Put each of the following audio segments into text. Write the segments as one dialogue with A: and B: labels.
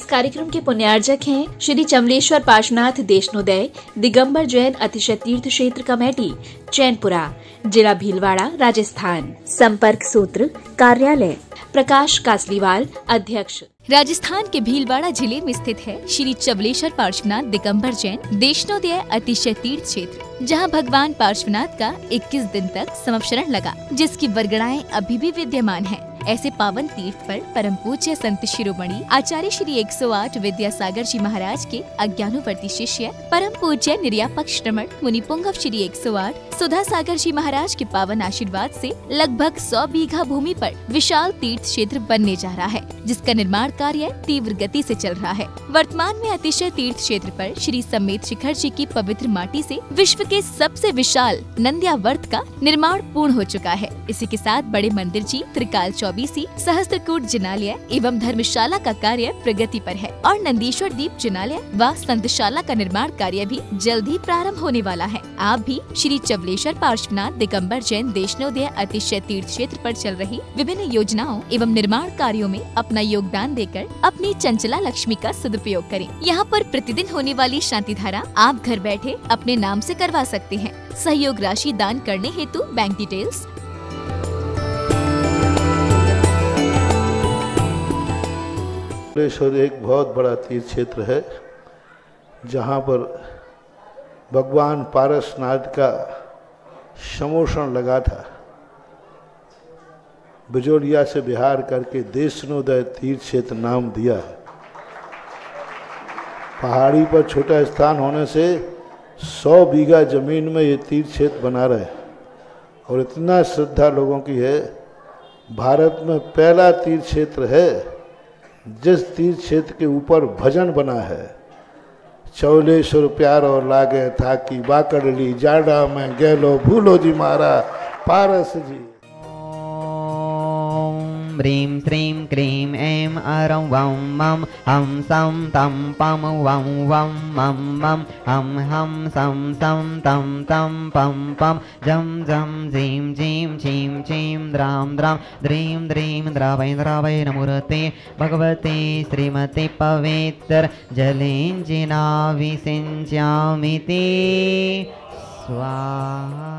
A: कार्यक्रम के पुण्यार्जक हैं श्री चमलेश्वर पार्श्वनाथ देशनोदय दिगंबर जैन अतिशय तीर्थ क्षेत्र कमेटी, चैनपुरा, जिला भीलवाड़ा, राजस्थान। संपर्क सूत्र कार्यालय प्रकाश कासलीवाल, अध्यक्ष।
B: राजस्थान के भीलवाड़ा जिले में स्थित है श्री चमलेश्वर पार्श्वनाथ दिगंबर जैन देशनोदय अतिशय तीर्थ क्षेत्र, जहां भगवान पार्श्वनाथ का 21 दिन तक समवशरण लगा, जिसकी वरगड़ाएं अभी भी विद्यमान हैं। ऐसे पावन तीर्थ पर परम पूज्य संत शिरोमणि आचार्य श्री 108 विद्यासागर जी महाराज के अज्ञानुवर्ती शिष्य परम पूज्य निर्यापक श्रमण मुनि पुंगव श्री 108 सुधा सागर जी महाराज के पावन आशीर्वाद से लगभग 100 बीघा भूमि पर विशाल तीर्थ क्षेत्र बनने जा रहा है, जिसका निर्माण कार्य तीव्र गति से चल रहा है। वर्तमान में अतिशय तीर्थ क्षेत्र पर श्री समेत शिखर जी की पवित्र माटी से विश्व के सबसे विशाल नंद्यावर्त का निर्माण पूर्ण हो चुका है। इसी के साथ बड़े मंदिर जी, त्रिकाल चौबीसी, सहस्त्रकूट जिनालय एवं धर्मशाला का कार्य प्रगति पर है और नंदीश्वर दीप जिनालय व संतशाला का निर्माण कार्य भी जल्द ही प्रारंभ होने वाला है। आप भी श्री चमलेश्वर पार्श्वनाथ दिगंबर जैन देशनोदय अतिशय तीर्थ क्षेत्र पर चल रही विभिन्न योजनाओं एवं निर्माण कार्यों में अपना योगदान देकर अपनी चंचला लक्ष्मी का सदुपयोग करें। यहाँ पर प्रतिदिन होने वाली शांति धारा आप घर बैठे अपने नाम से करवा सकते हैं। सहयोग राशि दान करने हेतु बैंक डिटेल्स।
C: चमलेश्वर एक बहुत बड़ा तीर्थ क्षेत्र है, जहाँ पर भगवान पारसनाथ का समोषण लगा था। बिजोरिया से बिहार करके देशनोदय तीर्थ क्षेत्र नाम दिया है। पहाड़ी पर छोटा स्थान होने से 100 बीघा जमीन में ये तीर्थ क्षेत्र बना रहे और इतना श्रद्धा लोगों की है। भारत में पहला तीर्थ क्षेत्र है जिस तीर्थ क्षेत्र के ऊपर भजन बना है। चौलेश्वर प्यार और लागे था कि बाकड़ ली जाडा में गेलो भूलो जी मारा पारस जी।
D: ह्रीं श्रीं क्रीं ऐं अरं वं मं हं सं तं पं वं वं मं मं हं हं सं सं तं तं पं पं जं जं झीं झीं छीं छीं द्रां द्रां द्रीं द्रीं द्रावै द्रावै नमोरते भगवते श्रीमते पवित्र जलेञ्जिना विसिञ्चामि ते स्वाहा।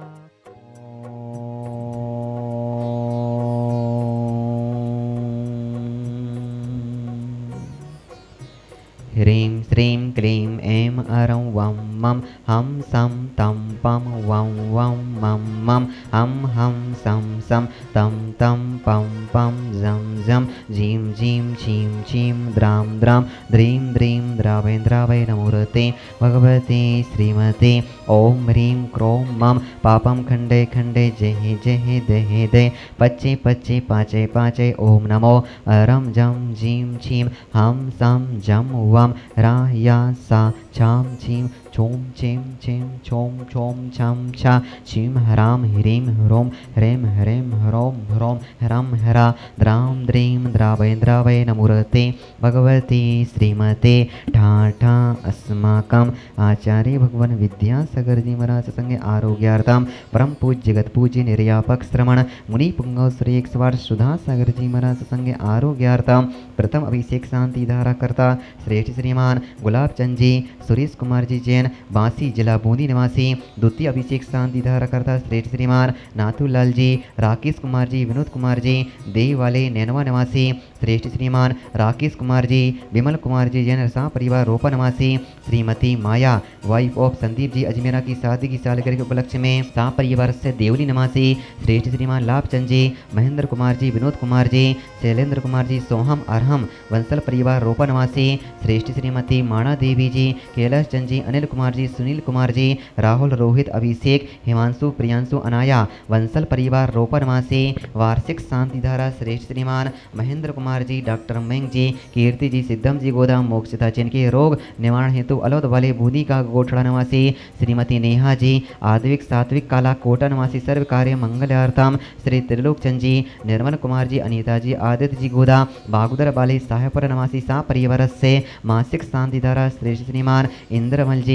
D: ह्रीं श्रीं क्लीं ऐं अरं वं मं हं सं तं पं वं वं मं मं हं हं सं सं तं तं पं पं जं जं झीं झीं छीं छीं द्रां द्रां द्रीं द्रीं द्रावै द्रावै नमोरते भगवते श्रीमते ॐ ह्रीं क्रों मं पापं खण्डे खण्डे जहे जहे दहे दे पच्चे पच्चे पाचे पाचे ॐ नमो अरं जं झीं छीं हं सं जं वं रा या सा छां छीं छों चें चें छों छों छं छा छीं ह्रां ह्रीं ह्रों ह्रें ह्रें ह्रौं ह्रौं ह्रं ह्रा द्रां द्रीं द्रावै द्रावै नमोरते भगवते श्रीमते ठा ठा अस्माकं आचार्य भगवान विद्यासागर जी महाराज संगे आरोग्यार्थम परम पूज्य जगत पूज्य निर्यापक श्रमण मुनि पुंगव श्री 108 सुधा सागर जी महाराज संगे आरोग्यार्थम प्रथम अभिषेक शांति धारा करता श्रेष्ठ श्रीमान गुलाब चंद जी सुरेश कुमार जी जैन बांसी जिला बूंदी निवासी। द्वितीय अभिषेक शांति धारा करता श्रेष्ठ श्रीमान नाथूलाल जी, राकेश कुमार जी, विनोद कुमार जी देव वाले नैनवा निवासी। श्रेष्ठ श्रीमान राकेश कुमार जी, विमल कुमार जी जैन रसा परिवार रोपा निवासी। श्रीमती माया वाइफ ऑफ संदीप जी अजमेरा की शादी की सालगिरह के उपलक्ष्य में सा परिवार से देवली निवासी। श्रेष्ठ श्रीमान लाभचंद जी, महेंद्र कुमार जी, विनोद कुमार जी, शैलेंद्र कुमार जी सोहम अरहम वंसल परिवार रोपा निवासी। श्रेष्ठ श्रीमती माणा देवी जी, कैलाश चंद जी, अनिल कुमार जी, सुनील कुमार जी, राहुल रोहित अभिषेक हिमांशु प्रियांशु अनाया वंसल परिवार रोपा निवासी। वार्षिक शांति धारा श्रेष्ठ श्रीमान महेंद्र कुमार जी, डॉक्टर मेंग जी, कीर्ति जी, सिद्धम जी गोदाम मोक्षता जिनके रोग निवारण हेतु अलौद वाले बूंदी का गोठड़ा निवासी। श्रीमती नेहा जी, आद्विक सात्विक काला कोटा निवासी सर्व कार्य मंगलार्थम। श्री त्रिलोक चंद जी, निर्मल कुमार जी, अनीता जी, आदित्य जी गोदा बागुदर वाले साहेबपुर निवासी सा परिवार से मासिक शांति धारा श्रेष्ठ श्रीमान इंद्रमल जी,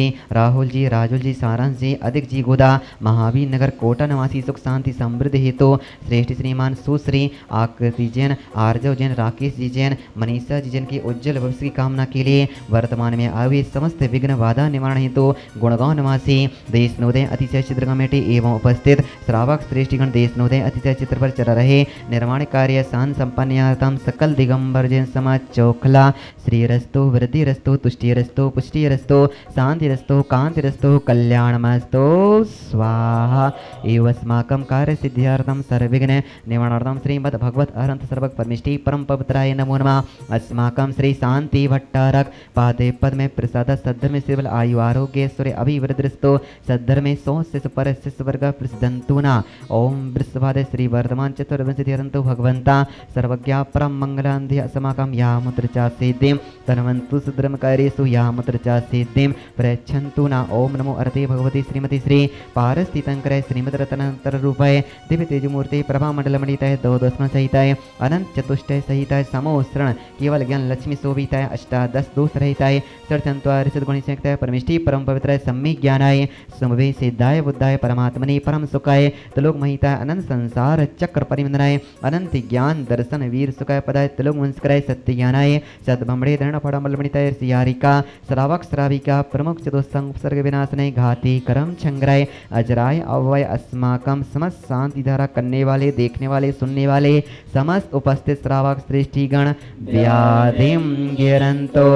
D: जी, राहुल जी, राजुल जी, सारंश जी, अधिक जी गोदा, महावीर नगर कोटा निवासी सुख शांति समृद्धि हेतु श्रेष्ठ श्रीमान सुश्री आकृति जैन, आर्जव जैन, राकेश जी जैन, मनीषा जी जैन की उज्जवल भविष्य की कामना के लिए वर्तमान में आए समस्त विघ्न बाधा निवारण हेतु गुणगांव निवासी देश नवोदय अतिशय चित्र कमेटी एवं उपस्थित श्रावक श्रेष्ठगण देश नवोदय अतिशय चित्र पर चल रहे निर्माण कार्य शांत संपन्नार्थम सकल दिगंबर जैन समाज चौखला श्री रस्तो वृद्धि रस्तो तुष्टि रस्तो पुष्टि रस्तो शांति रस्तो कांति रस्तो कल्याणमस्तो स्वाहा एवं अस्माकं कार्य सिद्ध्यार्थम सर्वविघ्न निवारणार्थम श्रीमद् भगवत अरहंत सर्वक परमिष्टि परम पवित्राय नमो नमः। अस्माकं श्री शांति भट्टारक पादे पद में प्रसाद सद्धर्म सिवल आयु आरोग्य सूर्य अभिवृद्धिस्तो सद्धर्मे सौ से सुपर वर्ग प्रसिद्धंतुना ओम वृषभाद श्री वर्धमान चतुर्विंशतिरंतु भगवंता सर्वज्ञा परम मंगलांधि अस्माकं या मुद्र चा सिद्धिं तन्वन्तु सुद्रम कार्येषु या मुद्र चा सिद्धिं प्रयच्छन्तु न ओम नमो अर्थे भगवती श्रीमती श्री पारस्थितंकर श्रीमद रत्नांतर रूपाय दिव्य तेजमूर्ति प्रभा मंडल मंडिताय दो दस्म सहिताय अनंत चतुष्टय सहिताय समोस्रण केवल ज्ञान लक्ष्मी शोभिताय अष्टादश दोष रहिताय षट्चत्वारि सद्गुणी संयुक्ताय परमिष्टि परम पवित्राय सम्यक ज्ञानाय समवे सिद्धाय बुद्धाय परमात्मने परम सुखाय त्रिलोक महिताय अनंत संसार चक्र परिमंदनाय अनंत ज्ञान दर्शन वीर सुखाय पदाय त्रिलोक वंशकराय सत्य ज्ञानाय सद्भमणे धरण फड़मल मणिताय सियारिका श्रावक श्राविका प्रमुख चतुस्संग उपसर्ग विनाशने घाती करम छंगराय अजराय अव्यय अस्माकं समस्त शांति धारा करने वाले देखने वाले सुनने वाले समस्त उपस्थित श्रावक श्रेष्ठीगण व्याधिं गिरन्तो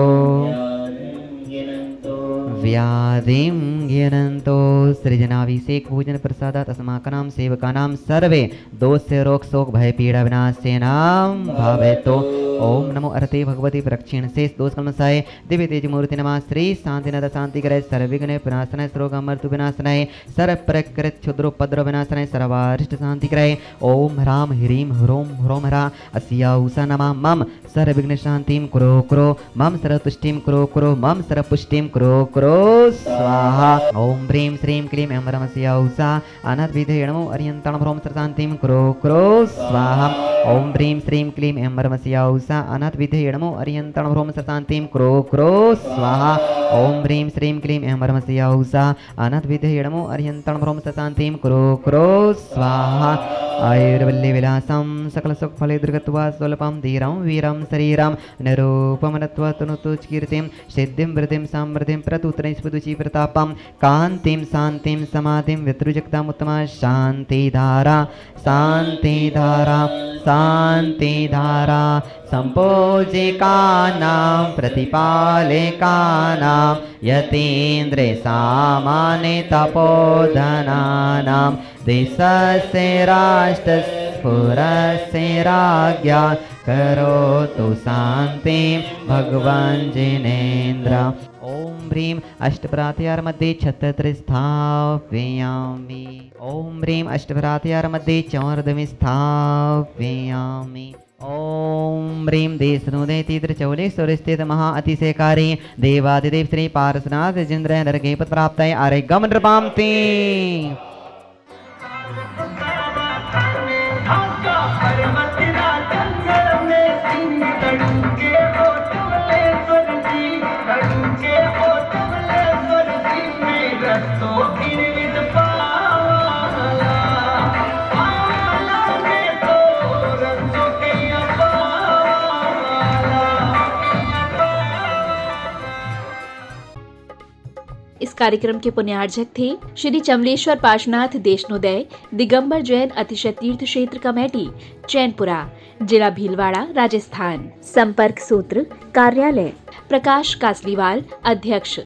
D: व्याधिं गिरन्तो सृजनाभिषेक पूजन प्रसादात् अस्माकं सेवकानां सर्वे दोष रोग शोक भय पीड़ा विनाशेनां भवेतो। ओम नमो अर्थे भगवती प्रक्षीण से दोष कलमसाय दिव्य तेज मूर्ति नमः श्री शांतिनाथ शांति करे सर्वविघ्न विनाशनाय सर्वरोग मृत्यु विनाशनाय सर्व प्रकृत क्षुद्रोपद्रव विनाशनाय सर्वारिष्ट शांति करे। ओम ह्राम ह्रीम ह्रोम ह्रोम ह्रा अस्याउषा नमः मम सर्वविघ्न शांतिं कुरो कुरो मम सर्वतुष्टिं कुरो कुरो मम सर्वपुष्टिं कुरो कुरो स्वाहा। ओम ह्रीं श्रीं क्लीं ऐं रमस्याउषा अनाथ विधे नमो अर्यन्तं ह्रोम सर्वशांतिं कुरो कुरो स्वाहा। ओम ह्रीं श्रीं क्लीं ऐं रमस्याउषा अनाथ विधे नमो अर्यन्तं ह्रोम सर्वशांतिं कुरो कुरो स्वाहा। ओम ह्रीं श्रीं क्लीं ऐं रमस्याउषा अनाथ विधे नमो अर्यन्तं ह्रोम सर्वशांतिं कुरो कुरो स्वाहा। आयुर्वल्ली विलासं सकल सुख फले दुर्गत्वा स्वल्पं धीरं वीरं शरीरं निरूपमनत्वा तनुतुच कीर्तिं सिद्धिं वृद्धिं समृद्धिं प्रतुत्रं स्फुदुचि प्रतापं कान्तिं शान्तिं समाधिं वितृजक्ताम् उत्तमा शान्तिधारा शान्तिधारा शान्तिधारा संपूजिकानां प्रतिपालिकानां यतीन्द्रे सामान्य तपोधनानां देशस्य राष्ट्रस्य पुरस्य राज्ञा करोतु शान्तिं भगवान् जिनेन्द्र। ओम ह्रीं अष्टभ्रात्यार मध्ये छत्तर स्थापयामि। ओम ह्रीं अष्टभ्रात्यार मध्ये चौर्दवि स्थापयामि। ओम ह्रीं देशनोदय तीर्थ चौलेश्वर स्थित महा अतिशयकारी देवादिदेव श्री पार्श्वनाथ जिन्द्र नरके पद प्राप्ताय आरोग्यम नृपांति।
A: इस कार्यक्रम के पुण्यार्जक थे श्री चमलेश्वर पार्श्वनाथ देशनोदय दिगंबर जैन अतिशय तीर्थ क्षेत्र कमेटी चैनपुरा जिला भीलवाड़ा राजस्थान। संपर्क सूत्र कार्यालय प्रकाश कासलीवाल अध्यक्ष।